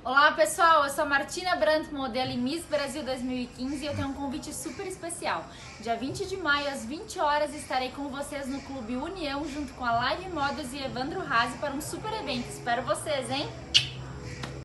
Olá pessoal, eu sou a Martina Brandt, modelo e Miss Brasil 2015 e eu tenho um convite super especial. Dia 20 de maio, às 20 horas, estarei com vocês no Clube União, junto com a Live Models e Evandro Razi para um super evento. Espero vocês, hein?